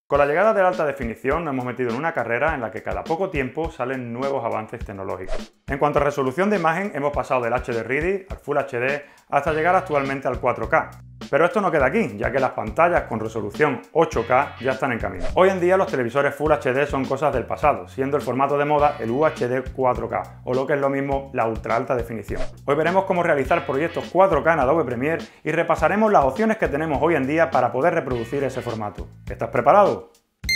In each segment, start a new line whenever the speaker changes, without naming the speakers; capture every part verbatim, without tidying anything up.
Con la llegada de la alta definición nos hemos metido en una carrera en la que cada poco tiempo salen nuevos avances tecnológicos. En cuanto a resolución de imagen, hemos pasado del H D Ready al Full H D hasta llegar actualmente al cuatro K. Pero esto no queda aquí, ya que las pantallas con resolución ocho K ya están en camino. Hoy en día los televisores Full H D son cosas del pasado, siendo el formato de moda el U H D cuatro K, o lo que es lo mismo, la ultra alta definición. Hoy veremos cómo realizar proyectos cuatro K en Adobe Premiere y repasaremos las opciones que tenemos hoy en día para poder reproducir ese formato. ¿Estás preparado?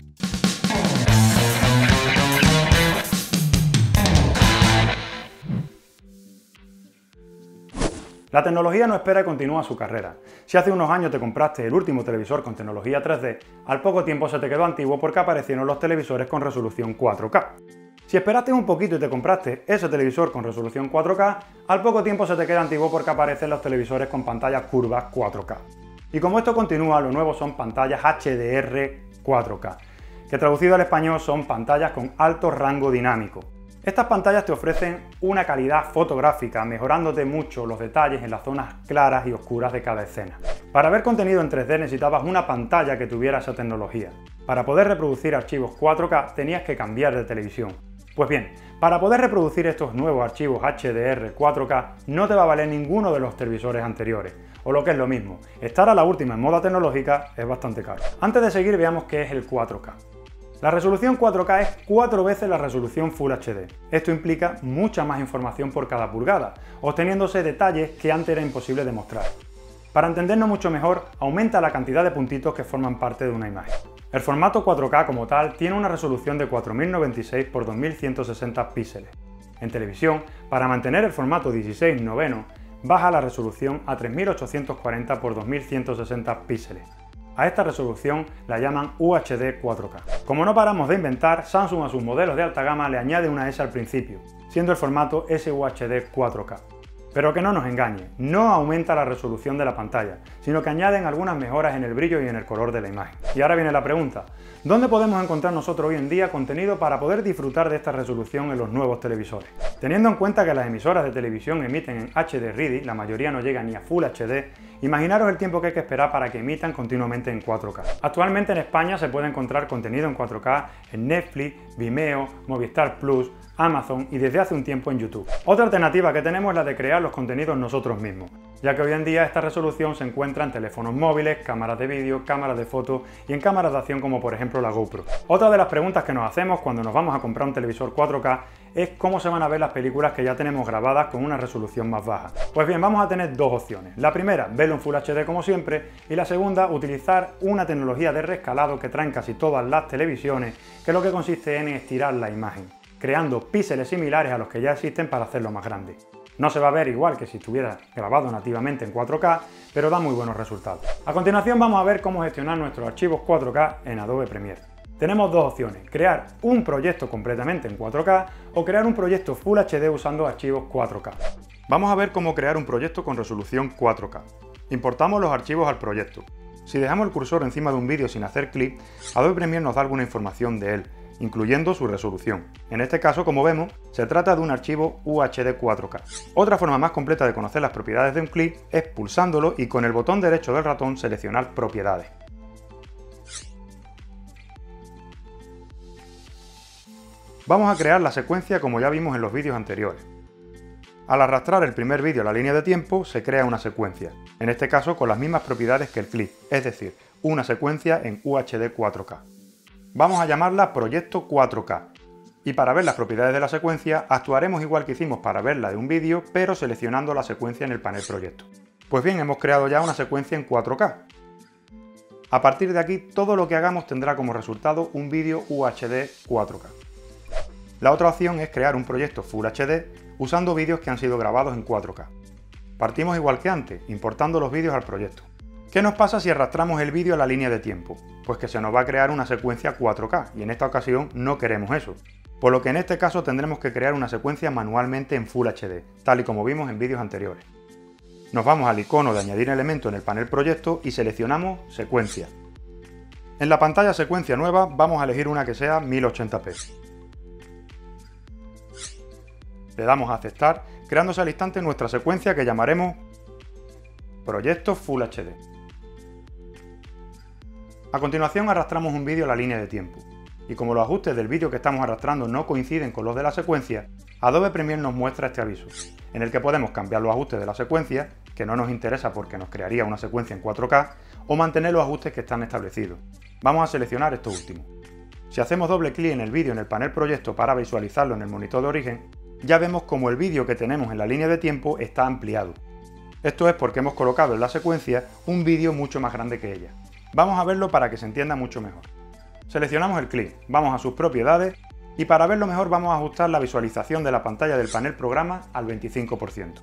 La tecnología no espera y continúa su carrera. Si hace unos años te compraste el último televisor con tecnología tres D, al poco tiempo se te quedó antiguo porque aparecieron los televisores con resolución cuatro K. Si esperaste un poquito y te compraste ese televisor con resolución cuatro K, al poco tiempo se te queda antiguo porque aparecen los televisores con pantallas curvas cuatro K. Y como esto continúa, lo nuevo son pantallas H D R cuatro K, que traducido al español son pantallas con alto rango dinámico. Estas pantallas te ofrecen una calidad fotográfica, mejorándote mucho los detalles en las zonas claras y oscuras de cada escena. Para ver contenido en tres D necesitabas una pantalla que tuviera esa tecnología. Para poder reproducir archivos cuatro K tenías que cambiar de televisión. Pues bien, para poder reproducir estos nuevos archivos H D R cuatro K no te va a valer ninguno de los televisores anteriores, o lo que es lo mismo, estar a la última en moda tecnológica es bastante caro. Antes de seguir veamos qué es el cuatro K. La resolución cuatro K es cuatro veces la resolución Full H D. Esto implica mucha más información por cada pulgada, obteniéndose detalles que antes era imposible de mostrar. Para entendernos mucho mejor, aumenta la cantidad de puntitos que forman parte de una imagen. El formato cuatro K como tal tiene una resolución de cuatro mil noventa y seis por dos mil ciento sesenta píxeles. En televisión, para mantener el formato dieciséis noveno, baja la resolución a tres mil ochocientos cuarenta por dos mil ciento sesenta píxeles. A esta resolución la llaman U H D cuatro K. Como no paramos de inventar, Samsung a sus modelos de alta gama le añade una S al principio, siendo el formato S U H D cuatro K. Pero que no nos engañe, no aumenta la resolución de la pantalla, sino que añaden algunas mejoras en el brillo y en el color de la imagen. Y ahora viene la pregunta, ¿dónde podemos encontrar nosotros hoy en día contenido para poder disfrutar de esta resolución en los nuevos televisores? Teniendo en cuenta que las emisoras de televisión emiten en H D Ready, la mayoría no llega ni a Full H D, imaginaros el tiempo que hay que esperar para que emitan continuamente en cuatro K. Actualmente en España se puede encontrar contenido en cuatro K en Netflix, Vimeo, Movistar Plus, Amazon y desde hace un tiempo en YouTube. Otra alternativa que tenemos es la de crear los contenidos nosotros mismos, ya que hoy en día esta resolución se encuentra en teléfonos móviles, cámaras de vídeo, cámaras de foto y en cámaras de acción como por ejemplo la GoPro. Otra de las preguntas que nos hacemos cuando nos vamos a comprar un televisor cuatro K es cómo se van a ver las películas que ya tenemos grabadas con una resolución más baja. Pues bien, vamos a tener dos opciones. La primera, verlo en Full H D como siempre, y la segunda, utilizar una tecnología de rescalado que traen casi todas las televisiones, que lo que consiste en estirar la imagen, creando píxeles similares a los que ya existen para hacerlo más grande. No se va a ver igual que si estuviera grabado nativamente en cuatro K, pero da muy buenos resultados. A continuación vamos a ver cómo gestionar nuestros archivos cuatro K en Adobe Premiere. Tenemos dos opciones, crear un proyecto completamente en cuatro K o crear un proyecto Full H D usando archivos cuatro K. Vamos a ver cómo crear un proyecto con resolución cuatro K. Importamos los archivos al proyecto. Si dejamos el cursor encima de un vídeo sin hacer clic, Adobe Premiere nos da alguna información de él, incluyendo su resolución. En este caso, como vemos, se trata de un archivo U H D cuatro K. Otra forma más completa de conocer las propiedades de un clip es pulsándolo y con el botón derecho del ratón seleccionar propiedades. Vamos a crear la secuencia como ya vimos en los vídeos anteriores. Al arrastrar el primer vídeo a la línea de tiempo, se crea una secuencia, en este caso con las mismas propiedades que el clip, es decir, una secuencia en U H D cuatro K. Vamos a llamarla Proyecto cuatro K, y para ver las propiedades de la secuencia, actuaremos igual que hicimos para verla de un vídeo, pero seleccionando la secuencia en el panel Proyecto. Pues bien, hemos creado ya una secuencia en cuatro K. A partir de aquí, todo lo que hagamos tendrá como resultado un vídeo U H D cuatro K. La otra opción es crear un proyecto Full H D usando vídeos que han sido grabados en cuatro K. Partimos igual que antes, importando los vídeos al proyecto. ¿Qué nos pasa si arrastramos el vídeo a la línea de tiempo? Pues que se nos va a crear una secuencia cuatro K y en esta ocasión no queremos eso. Por lo que en este caso tendremos que crear una secuencia manualmente en Full H D, tal y como vimos en vídeos anteriores. Nos vamos al icono de añadir elemento en el panel proyecto y seleccionamos secuencia. En la pantalla secuencia nueva vamos a elegir una que sea mil ochenta p. Le damos a aceptar, creándose al instante nuestra secuencia que llamaremos Proyecto Full H D. A continuación arrastramos un vídeo a la línea de tiempo, y como los ajustes del vídeo que estamos arrastrando no coinciden con los de la secuencia, Adobe Premiere nos muestra este aviso, en el que podemos cambiar los ajustes de la secuencia, que no nos interesa porque nos crearía una secuencia en cuatro K, o mantener los ajustes que están establecidos. Vamos a seleccionar esto último. Si hacemos doble clic en el vídeo en el panel proyecto para visualizarlo en el monitor de origen, ya vemos como el vídeo que tenemos en la línea de tiempo está ampliado. Esto es porque hemos colocado en la secuencia un vídeo mucho más grande que ella. Vamos a verlo para que se entienda mucho mejor. Seleccionamos el clip, vamos a sus propiedades y para verlo mejor vamos a ajustar la visualización de la pantalla del panel programa al veinticinco por ciento.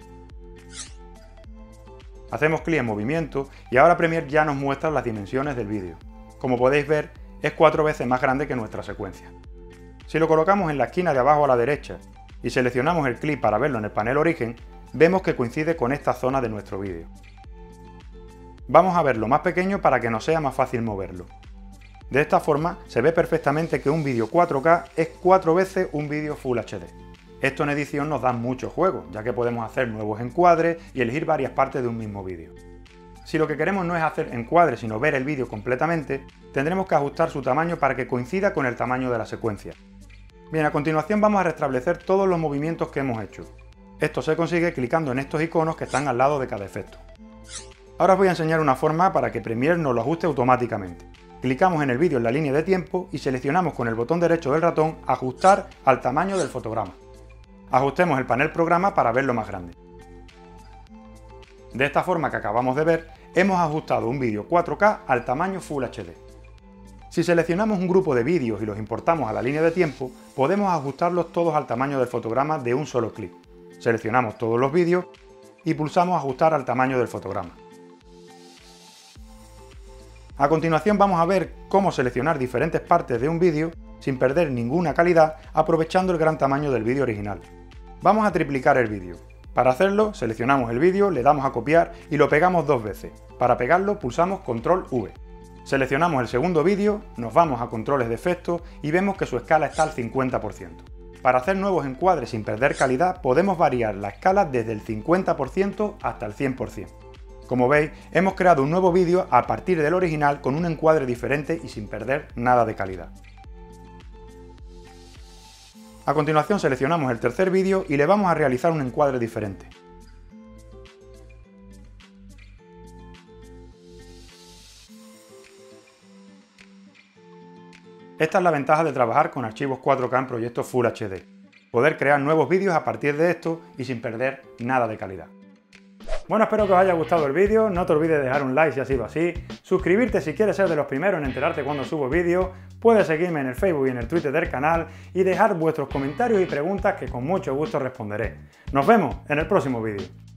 Hacemos clic en movimiento y ahora Premiere ya nos muestra las dimensiones del vídeo. Como podéis ver, es cuatro veces más grande que nuestra secuencia. Si lo colocamos en la esquina de abajo a la derecha y seleccionamos el clip para verlo en el panel origen, vemos que coincide con esta zona de nuestro vídeo. Vamos a verlo más pequeño para que nos sea más fácil moverlo. De esta forma se ve perfectamente que un vídeo cuatro K es cuatro veces un vídeo Full H D. Esto en edición nos da mucho juego, ya que podemos hacer nuevos encuadres y elegir varias partes de un mismo vídeo. Si lo que queremos no es hacer encuadres sino ver el vídeo completamente, tendremos que ajustar su tamaño para que coincida con el tamaño de la secuencia. Bien, a continuación vamos a restablecer todos los movimientos que hemos hecho. Esto se consigue clicando en estos iconos que están al lado de cada efecto. Ahora os voy a enseñar una forma para que Premiere nos lo ajuste automáticamente. Clicamos en el vídeo en la línea de tiempo y seleccionamos con el botón derecho del ratón Ajustar al tamaño del fotograma. Ajustemos el panel programa para verlo más grande. De esta forma que acabamos de ver, hemos ajustado un vídeo cuatro K al tamaño Full H D. Si seleccionamos un grupo de vídeos y los importamos a la línea de tiempo, podemos ajustarlos todos al tamaño del fotograma de un solo clic. Seleccionamos todos los vídeos y pulsamos Ajustar al tamaño del fotograma. A continuación vamos a ver cómo seleccionar diferentes partes de un vídeo sin perder ninguna calidad, aprovechando el gran tamaño del vídeo original. Vamos a triplicar el vídeo. Para hacerlo, seleccionamos el vídeo, le damos a copiar y lo pegamos dos veces. Para pegarlo pulsamos control V. Seleccionamos el segundo vídeo, nos vamos a controles de efectos y vemos que su escala está al cincuenta por ciento. Para hacer nuevos encuadres sin perder calidad, podemos variar la escala desde el cincuenta por ciento hasta el cien por ciento. Como veis, hemos creado un nuevo vídeo a partir del original con un encuadre diferente y sin perder nada de calidad. A continuación seleccionamos el tercer vídeo y le vamos a realizar un encuadre diferente. Esta es la ventaja de trabajar con archivos cuatro K en proyectos Full H D. Poder crear nuevos vídeos a partir de esto y sin perder nada de calidad. Bueno, espero que os haya gustado el vídeo, no te olvides de dejar un like si ha sido así, suscribirte si quieres ser de los primeros en enterarte cuando subo vídeos, puedes seguirme en el Facebook y en el Twitter del canal y dejar vuestros comentarios y preguntas que con mucho gusto responderé. Nos vemos en el próximo vídeo.